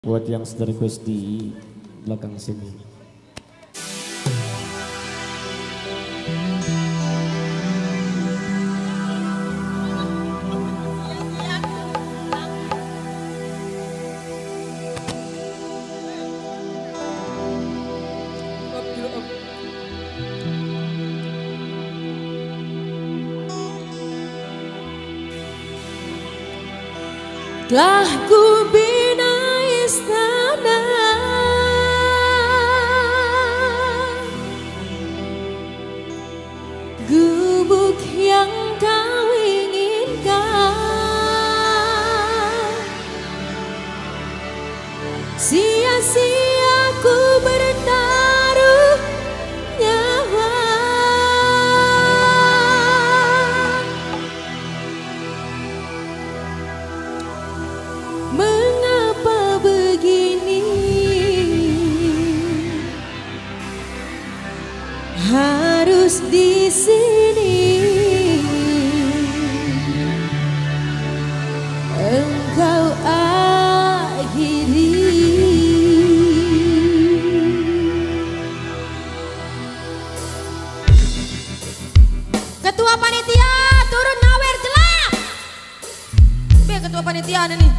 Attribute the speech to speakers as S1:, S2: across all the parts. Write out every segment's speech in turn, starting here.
S1: Buat yang sudah request di belakang sini.
S2: Telah ku bina istana gubuk yang kau inginkan. Sia-sia ku bertaruh nyawa. Mengapa begini? Harus di sini engkau akhiri. Ketua panitia turun nawer jelap. Biar ketua panitia nih.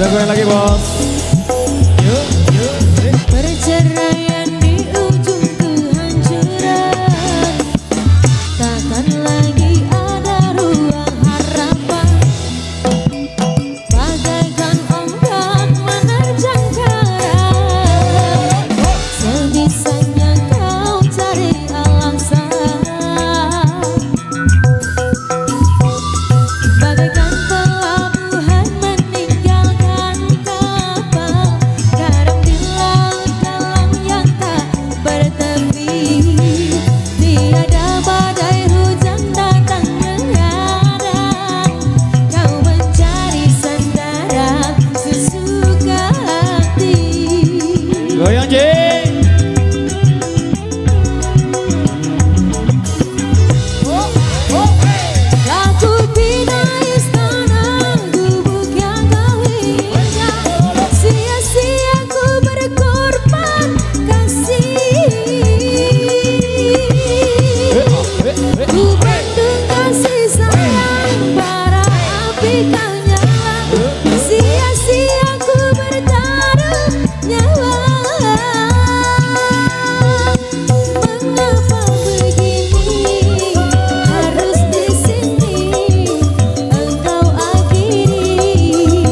S1: Ada gue lagi bos. Yuk, yuk.
S2: Perceraian di ujung kehancuran, takkan lagi ada ruang harapan. Bagaikan ombak menerjang karang, sebisanya kau cari alasan. Bagaikan pelabuhan meninggalkan kapal, garam di laut dalam yang tak bertepi. Tiada badai hujan datang menghadang, kau mencari sandaran sesuka hati.
S1: Goyang jeng.
S2: Aku bina istana gubuk yang kau injak, sia-sia ku berkorban kasih. Ku bendung kasih sayang bara api kau nyala, sia-sia ku bertaruh nyawa. Mengapa begini harus di sini engkau akhiri,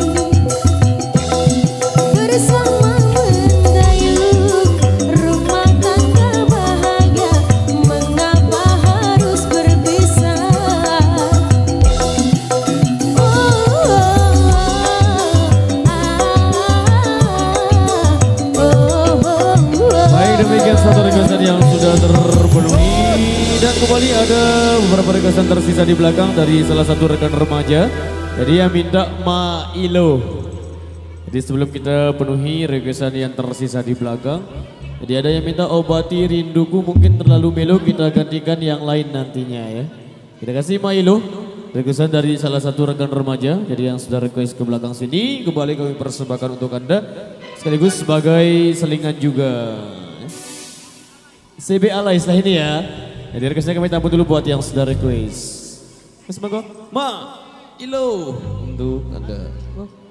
S2: bersama mendayung rumah tangga bahagia. Mengapa harus berpisah?
S1: Baik, demikian satu requestan yang sudah terpenuhi. Dan kembali ada beberapa requestan tersisa di belakang dari salah satu rekan remaja. Jadi yang minta Ma Ilo. Jadi sebelum kita penuhi requestan yang tersisa di belakang, jadi ada yang minta obati rinduku mungkin terlalu melo, kita gantikan yang lain nantinya ya. Kita kasih Ma Ilo, requestan dari salah satu rekan remaja. Jadi yang sudah request ke belakang sini kembali kami persembahkan untuk Anda sekaligus sebagai selingan juga. CB Alay setelah ini ya. Jadi requestnya kami tampung dulu buat yang sudah request. Mas Mangko, Ma Ilo untuk Anda.